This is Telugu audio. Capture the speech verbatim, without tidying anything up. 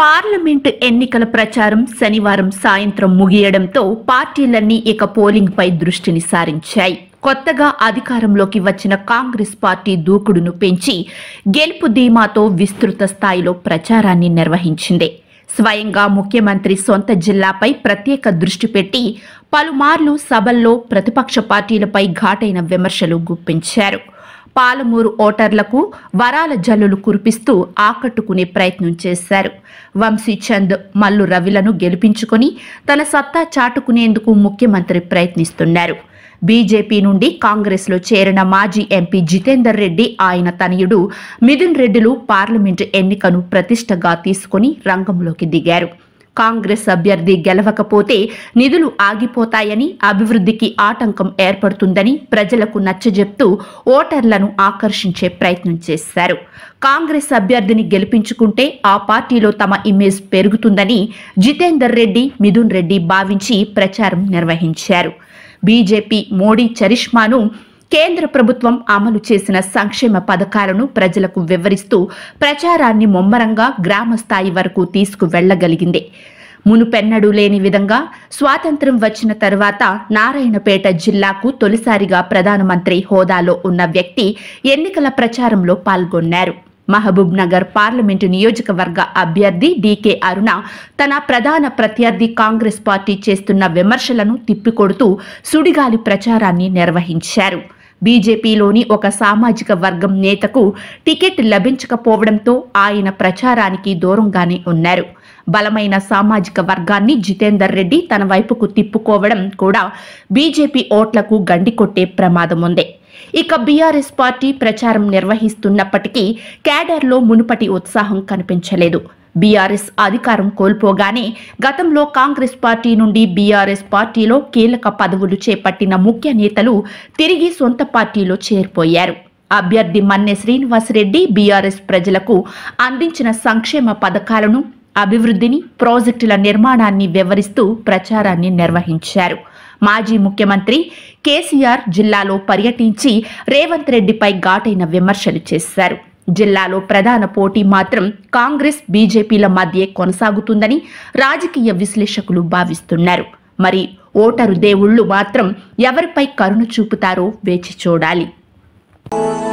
పార్లమెంటు ఎన్నికల ప్రచారం శనివారం సాయంత్రం ముగియడంతో పార్టీలన్నీ ఇక పోలింగ్ పై దృష్టిని సారించాయి. కొత్తగా అధికారంలోకి వచ్చిన కాంగ్రెస్ పార్టీ దూకుడును పెంచి గెలుపు ధీమాతో విస్తృత స్థాయిలో ప్రచారాన్ని నిర్వహించింది. స్వయంగా ముఖ్యమంత్రి సొంత జిల్లాపై ప్రత్యేక దృష్టి పెట్టి పలుమార్లు సభల్లో ప్రతిపక్ష పార్టీలపై ఘాటైన విమర్శలు గుప్పించారు. పాలమూరు ఓటర్లకు వరాల జల్లులు కురిపిస్తూ ఆకట్టుకునే ప్రయత్నం చేశారు. వంశీచంద్, మల్లు రవిలను గెలిపించుకొని తన సత్తా చాటుకునేందుకు ముఖ్యమంత్రి ప్రయత్నిస్తున్నారు. బీజేపీ నుండి కాంగ్రెస్లో చేరిన మాజీ ఎంపీ జితేందర్ రెడ్డి, ఆయన తనయుడు మిథున్ రెడ్డిలు పార్లమెంటు ఎన్నికను ప్రతిష్టగా తీసుకుని రంగంలోకి దిగారు. కాంగ్రెస్ అభ్యర్థి గెలవకపోతే నిధులు ఆగిపోతాయని, అభివృద్ధికి ఆటంకం ఏర్పడుతుందని ప్రజలకు నచ్చజెప్తూ ఓటర్లను ఆకర్షించే ప్రయత్నం చేశారు. కాంగ్రెస్ అభ్యర్థిని గెలిపించుకుంటే ఆ పార్టీలో తమ ఇమేజ్ పెరుగుతుందని జితేందర్ రెడ్డి, మిథున్ రెడ్డి భావించి ప్రచారం నిర్వహించారు. బీజేపీ మోడీ చరిష్మాను, కేంద్ర ప్రభుత్వం అమలు చేసిన సంక్షేమ పథకాలను ప్రజలకు వివరిస్తూ ప్రచారాన్ని ముమ్మరంగా గ్రామ స్థాయి వరకు తీసుకువెళ్లగలిగింది. మునుపెన్నడూ లేని విధంగా స్వాతంత్ర్యం వచ్చిన తర్వాత నారాయణపేట జిల్లాకు తొలిసారిగా ప్రధానమంత్రి హోదాలో ఉన్న వ్యక్తి ఎన్నికల ప్రచారంలో పాల్గొన్నారు. మహబూబ్ నగర్ పార్లమెంటు నియోజకవర్గ అభ్యర్థి డీకే అరుణ తన ప్రధాన ప్రత్యర్థి కాంగ్రెస్ పార్టీ చేస్తున్న విమర్శలను తిప్పికొడుతూ సుడిగాలి ప్రచారాన్ని నిర్వహించారు. బీజేపీలోని ఒక సామాజిక వర్గం నేతకు టికెట్ లభించకపోవడంతో ఆయన ప్రచారానికి దూరంగానే ఉన్నారు. బలమైన సామాజిక వర్గాన్ని జితేందర్ రెడ్డి తన వైపుకు తిప్పుకోవడం కూడా బీజేపీ ఓట్లకు గండికొట్టే ప్రమాదం ఉంది. ఇక బీఆర్ఎస్ పార్టీ ప్రచారం నిర్వహిస్తున్నప్పటికీ క్యాడర్లో మునుపటి ఉత్సాహం కనిపించలేదు. బీఆర్ఎస్ అధికారం కోల్పోగానే గతంలో కాంగ్రెస్ పార్టీ నుండి బీఆర్ఎస్ పార్టీలో కీలక పదవులు చేపట్టిన ముఖ్య నేతలు తిరిగి సొంత పార్టీలో చేరిపోయారు. అభ్యర్థి మన్నె శ్రీనివాసరెడ్డి బీఆర్ఎస్ ప్రజలకు అందించిన సంక్షేమ పథకాలను, అభివృద్ధిని, ప్రాజెక్టుల నిర్మాణాన్ని వివరిస్తూ ప్రచారాన్ని నిర్వహించారు. మాజీ ముఖ్యమంత్రి కేసీఆర్ జిల్లాలో పర్యటించి రేవంత్ రెడ్డిపై ఘాటైన విమర్శలు చేశారు. జిల్లాలో ప్రధాన పోటీ మాత్రం కాంగ్రెస్, బీజేపీల మధ్య కొనసాగుతుందని రాజకీయ విశ్లేషకులు భావిస్తున్నారు. మరి ఓటరు దేవుళ్లు మాత్రం ఎవరిపై కరుణ చూపుతారో వేచి చూడాలి.